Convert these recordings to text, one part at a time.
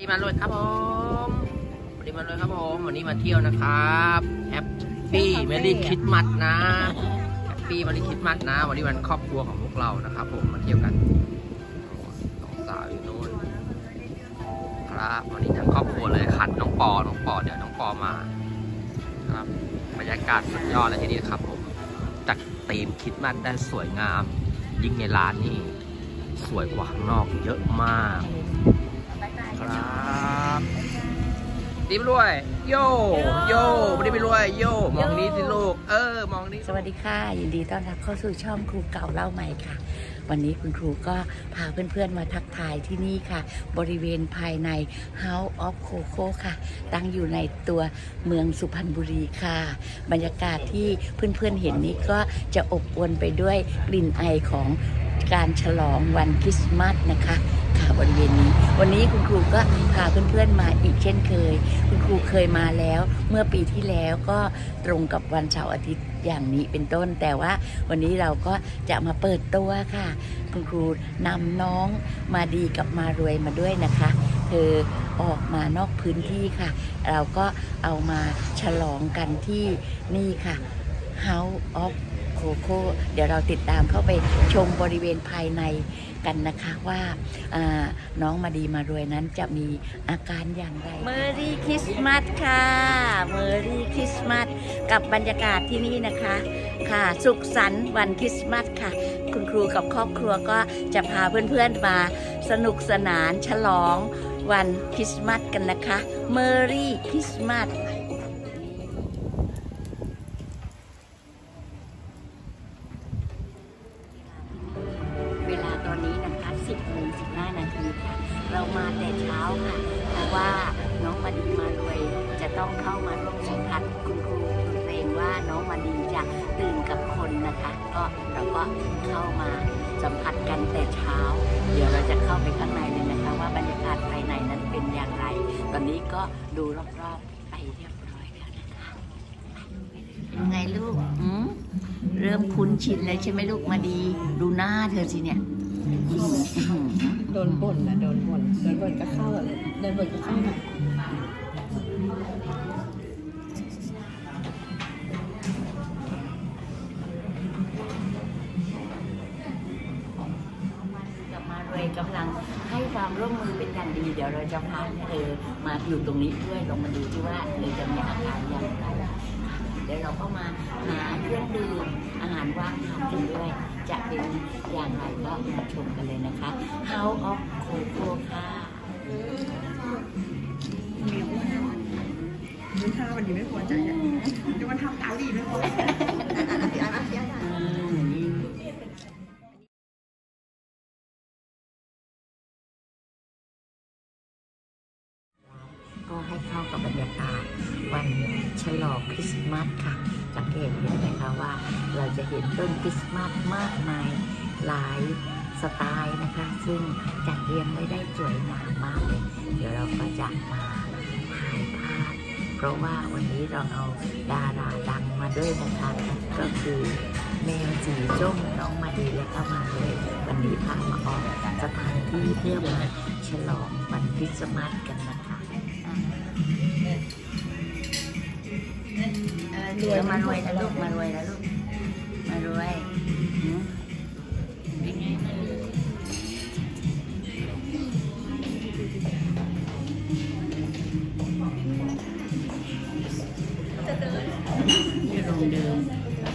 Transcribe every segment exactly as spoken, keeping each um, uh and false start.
ดีมาเลยครับผมวันนี้มาเลยครับผมวันนี้มาเที่ยวนะครับแฮปปี้เมรี่คริสต์มาสนะแฮปปี้เมรี่คริสต์มาสนะวันนี้วันครอบครัวของพวกเรานะครับผมมาเที่ยวกันน้องสาวอยู่โน่นครับวันนี้ทั้งครอบครัวเลยขัดน้องปอน้องปอเดี๋ยวน้องปอมาครับบรรยากาศสุดยอดเลยที่นี่ครับผมจัดธีมคริสต์มาสได้สวยงามยิ่งในร้านนี่สวยกว่าข้างนอกเยอะมากครับดีไปด้วยโยโยไม่ได้ไปด้วยโยมองนี้สิลูกเออมองนี้สวัสดีค่ะยินดีต้อนรับเข้าสู่ช่องครูเก่าเล่าใหม่ค่ะวันนี้คุณครูก็พาเพื่อนๆมาทักทายที่นี่ค่ะบริเวณภายใน House of Coco ค่ะตั้งอยู่ในตัวเมืองสุพรรณบุรีค่ะบรรยากาศที่เพื่อนๆเห็นนี้ก็จะอบอวลไปด้วยกลิ่นไอของการฉลองวันคริสต์มาสนะคะค่ะบริเวณนี้วันนี้คุณครูก็พาเพื่อนๆมาอีกเช่นเคยคุณครูเคยมาแล้วเมื่อปีที่แล้วก็ตรงกับวันเสาร์อาทิตย์อย่างนี้เป็นต้นแต่ว่าวันนี้เราก็จะมาเปิดตัวค่ะคุณครูนำน้องมาดีกับมารวยมาด้วยนะคะเธอออกมานอกพื้นที่ค่ะเราก็เอามาฉลองกันที่นี่ค่ะ House ofโคโค่เดี๋ยวเราติดตามเข้าไปชมบริเวณภายในกันนะคะว่าน้องมาดีมารวยนั้นจะมีอาการอย่างไรเมอรี่คริสต์มาสค่ะเมอรี่คริสต์มาสกับบรรยากาศที่นี่นะคะค่ะสุขสันต์วันคริสต์มาสค่ะคุณครูกับครอบครัวก็จะพาเพื่อนๆมาสนุกสนานฉลองวันคริสต์มาสกันนะคะเมอรี่คริสต์มาสเรามาแต่เช้าค่ะเพราะว่าน้องมาดีมารวยจะต้องเข้ามาร่วมสัมผัสคุณครูเกรงว่าน้องมาดีจะตื่นกับคนนะคะก็เราก็เข้ามาสัมผัสกันแต่เช้าเดี๋ยวเราจะเข้าไปข้างในเลยนะคะว่าบรรยากาศภายในนั้นเป็นอย่างไรตอนนี้ก็ดูรอบๆไปเรียบร้อยแล้วนะคะเป็นไงลูกเริ่มคุ้นชินเลยใช่ไหมลูกมาดีดูหน้าเธอสิเนี่ยโดนบ่นนะโดนบ่นโดนบ่นก็เข้าเลยโดนบ่นก็เข้ามากับมารวยกำลังให้ความร่วมมือเป็นอย่างดีเดี๋ยวเราจะพาเธอมาอยู่ตรงนี้ด้วยลองมาดูที่ว่าเธอจะมีอาการอย่างไรเดี๋ยวเราก็มาหาเครื่องดื่มอาหารว่างทานกันด้วยจะเป็นอย่างไรก็มาชมกันเลยนะคะ House of Coco ค่ะดูท่าวันนี้ไม่พอใจอ่ะดูมันทำตาดีไม่พอก็ให้เข้ากับบรรยากาศวันฉลองคริสต์มาสค่ะสังเกตเห็นไหมคะว่าเราจะเห็นต้นคริสต์มาสมากมายหลายสไตล์นะคะซึ่งจัดเรียงไว้ได้สวยงามมากเลยเดี๋ยวเราก็จะมาถ่ายภาพเพราะว่าวันนี้เราเอาดาราดังมาด้วยนะคะก็คือแมวสีส้มน้องมาดีและก็มาเลยวันนี้พามาออกสถานที่เพื่อมาฉลองวันคริสต์มาสกันนะคะรวยมารวยนะลูกมารวยนะลูกมารวยเป็นไงมาอยู่ตรงเดิม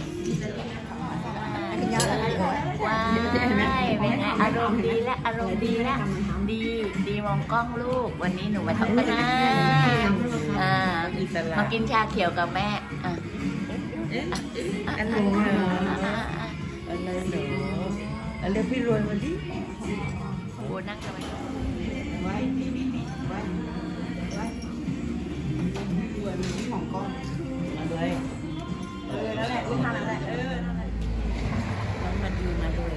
ว้ายเป็นไงอารมณ์ดีและอารมณ์ดีและดีดีมองกล้องลูกวันนี้หนูมาทำกันนะอ่ามากินชาเขียวกับแม่อ่ะอันหนูอันเลยหนูอันเรียกพี่รวยมาดิโอ้นั่งกันไว้ไว้ไว้ไว้รวยมันที่ของก้อนมาเลยเออนั่นแหละคุณทำอะไรเออน้องมาดีมาด้วย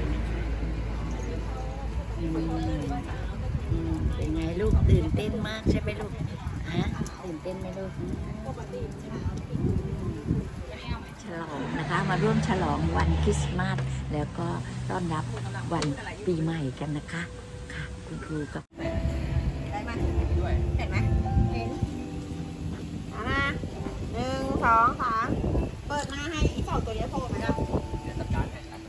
เป็นไงลูกตื่นเต้นมากใช่ไหมลูกฮะตื่นเต้นไหมลูกฉลองนะคะมาร่วมฉลองวันคริสต์มาสแล้วก็ต้อนรับวันปีใหม่กันนะคะค่ะคุณครูกับองสามเปิดหน้าให้อีกสองตัวนี้โผล่มาแล้วเดี๋ยวจัดการให้ครับ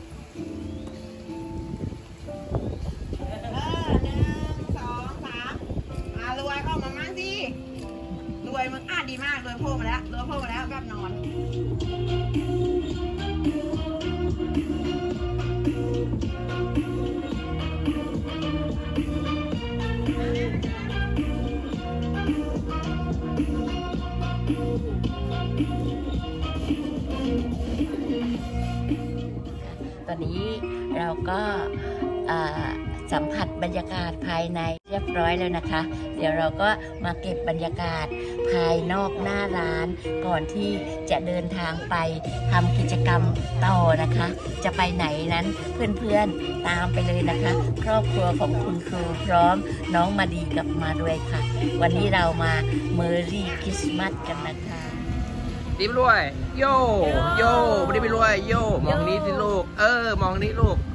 เออหนึ่งสองสามมารวยออกมามั่งสิรวยมึงอ่ะดีมากรวยโผล่มาแล้วรวยโผล่มาแล้วแบบนอนตอนนี้เราก็สัมผัสบรรยากาศภายในเรียบร้อยแล้วนะคะ เดี๋ยวเราก็มาเก็บบรรยากาศภายนอกหน้าร้านก่อนที่จะเดินทางไปทำกิจกรรมต่อนะคะ จะไปไหนนั้นเพื่อนๆตามไปเลยนะคะ ครอบครัวของคุณครูพร้อมน้องมาดีกับมาด้วยค่ะ วันนี้เรามาเมอร์รี่คริสต์มาสกันนะคะดีไปรวยโยโย่ไม่ได้ไปรวยโยมองนี้สิลูกเออมองนี้ลูก